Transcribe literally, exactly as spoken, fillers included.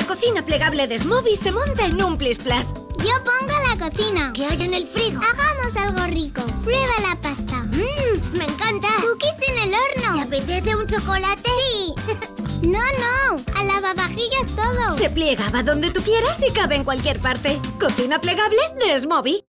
cocina plegable de Smoby se monta en un Plis Plas. Yo pongo la cocina. ¿Qué hay en el frigo? Hagamos algo rico. Prueba la pasta. Mmm, me encanta. Cookies en el horno. ¿Te apetece un chocolate? Sí. No, no. Al lavavajillas todo. Se pliega, va donde tú quieras y cabe en cualquier parte. Cocina plegable de Smoby.